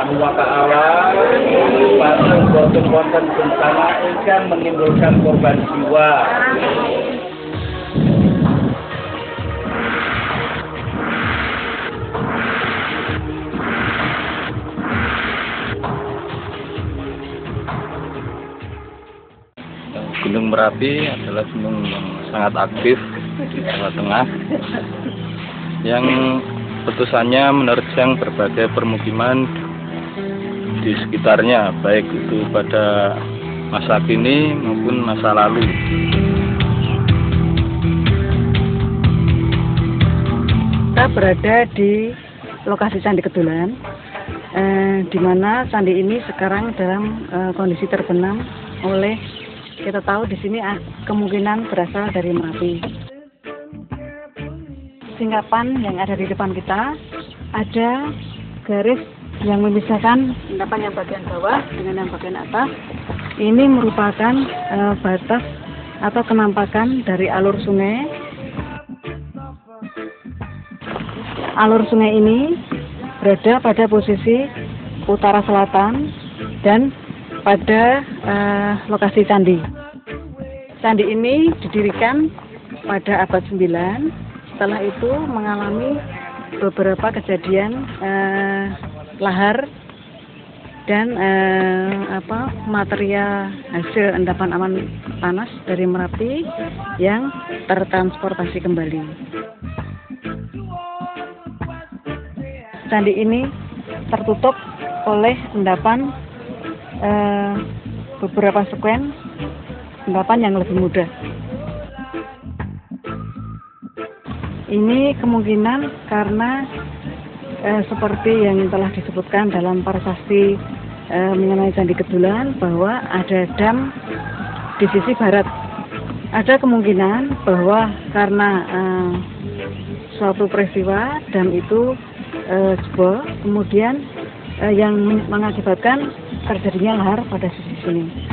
Subhanahu wa taala pada konten bencana ikan menimbulkan korban jiwa. Gunung Merapi adalah gunung yang sangat aktif di Jawa Tengah yang letusannya menerjang berbagai permukiman di sekitarnya, baik itu pada masa kini maupun masa lalu. Kita berada di lokasi Candi Kedulan, di mana candi ini sekarang dalam kondisi terbenam oleh, kita tahu di sini kemungkinan berasal dari Merapi. Singkapan yang ada di depan kita, ada garis yang memisahkan endapan yang bagian bawah dengan yang bagian atas. Ini merupakan batas atau kenampakan dari alur sungai. Alur sungai ini berada pada posisi utara selatan dan pada lokasi candi. Candi ini didirikan pada abad 9. Setelah itu mengalami beberapa kejadian lahar dan material hasil endapan awan panas dari Merapi yang tertransportasi kembali. Candi ini tertutup oleh endapan beberapa sekuen endapan yang lebih muda. Ini kemungkinan karena seperti yang telah disebutkan dalam prasasti mengenai Candi Kedulan bahwa ada dam di sisi barat. Ada kemungkinan bahwa karena suatu peristiwa dam itu jebol, kemudian yang mengakibatkan terjadinya lahar pada sisi sini.